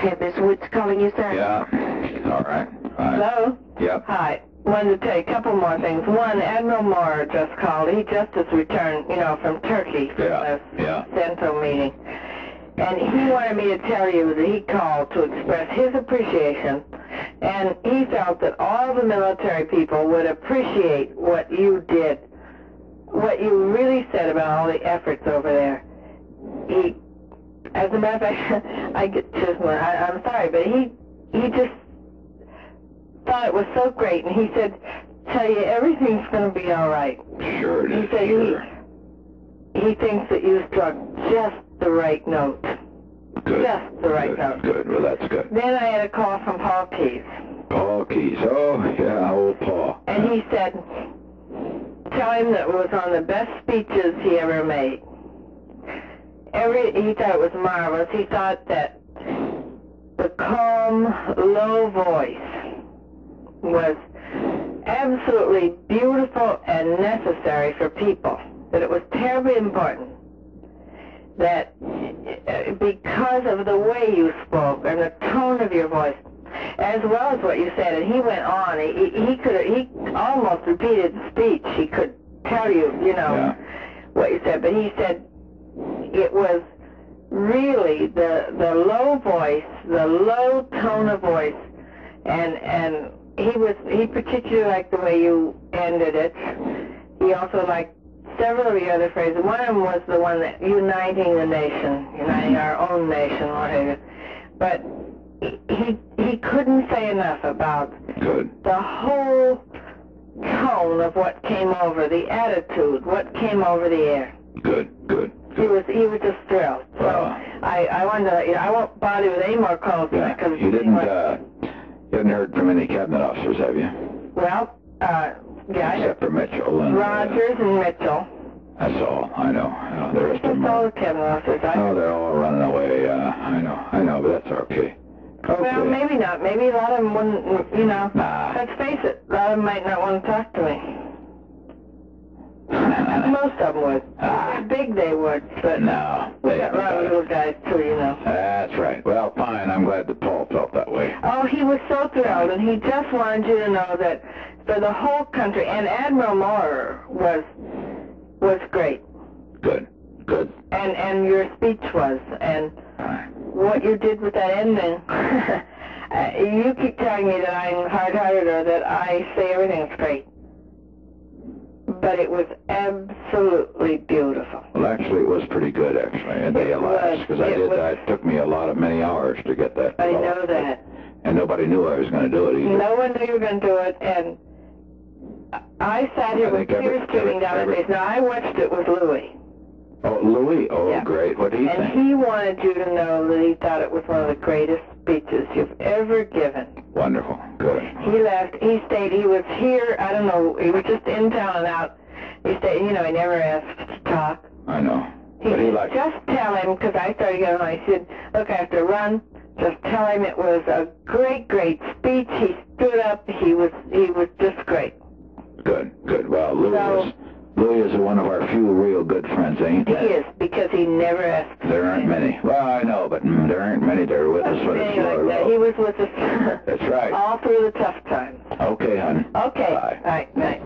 TAPES. Woods calling you, sir. Yeah. All right. Hello? Yep. Hi. Wanted to tell you a couple more things. One, Admiral Moore just called. He just has returned, from Turkey from this Central meeting. And he wanted me to tell you that he called to express his appreciation, and he felt that all the military people would appreciate what you did, what you really said about all the efforts over there. As a matter of fact, I'm sorry, but he just thought it was so great, and he said, tell you, everything's going to be all right. Sure it is. He said he thinks that you struck just the right note. Good. Just the right note. Good. Well, that's good. Then I had a call from Paul Keyes. Paul Keyes. Oh, yeah, old Paul. And he said, tell him that it was one of the best speeches he ever made. He thought it was marvelous. He thought that the calm, low voice was absolutely beautiful and necessary for people. That it was terribly important that because of the way you spoke and the tone of your voice, as well as what you said, and he went on. He almost repeated the speech. He could tell you, what you said, but he said it was really the low voice, the low tone of voice, and he particularly liked the way you ended it. He also liked several of the other phrases. One of them was the one that uniting the nation, uniting our own nation, whatever. But he couldn't say enough about the whole tone of what came over, the attitude, what came over the air. Good. He was just thrilled. So I wanted to, I won't bother you with any more calls tonight. Yeah. You haven't heard from any cabinet officers, have you? Well, yeah. Except for Mitchell and Rogers and Mitchell. That's all. I know. The rest of them all the cabinet officers. they're all running away. I know, but that's okay. Well, maybe not. Maybe a lot of them wouldn't, Nah. Let's face it, a lot of them might not want to talk to me. Most of them would. They're big, they would, but no, we got a lot of little guys too, That's right. Well, fine. I'm glad that Paul felt that way. Oh, he was so thrilled, and he just wanted you to know that for the whole country, and Admiral Moore was great. Good. And your speech was, and what you did with that ending. You keep telling me that I'm hard-hearted or that I say everything's great. But it was absolutely beautiful. Well, actually, it was pretty good, actually, and they elapsed, because it took me many hours to get that. I know that. And nobody knew I was going to do it either. No one knew you were going to do it, and I sat here with tears streaming down my face. Now, I watched it with Louis. Oh, Louis? Oh, yeah. Great. What did he think? And he wanted you to know that he thought it was one of the greatest speeches you've ever given. Wonderful. Good. He left. He stayed. He was here. I don't know. He was just in town and out. He stayed. He never asked to talk. I know. But he liked just tell him, because I started getting on. He said, look, I have to run. Just tell him it was a great, great speech. He stood up. He was just great. Good. Well, Louis is one of our few real good friends, ain't he? He is, because he never asked. There aren't many. Well, I know, but there aren't many that are with us when it's low. He was with us. That's right. All through the tough times. Okay, hon. Okay. Bye. All right. Night.